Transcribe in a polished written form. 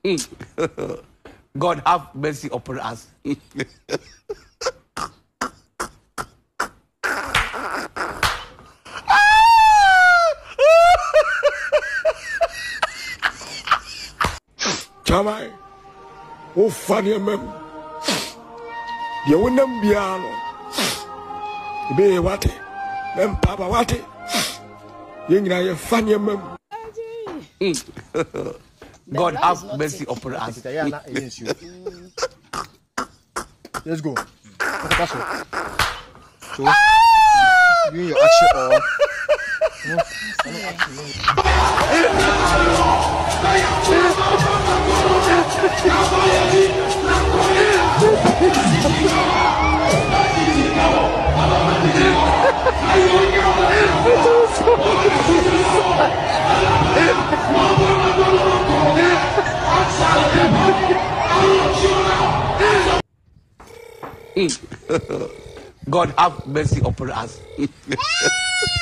God have mercy upon us. Chamai, oh funny mem. You wouldn't be alone. Be what? Mem Papa what? You know, funny mem. God have mercy upon us. Let's go. So, you your action or God have mercy upon us.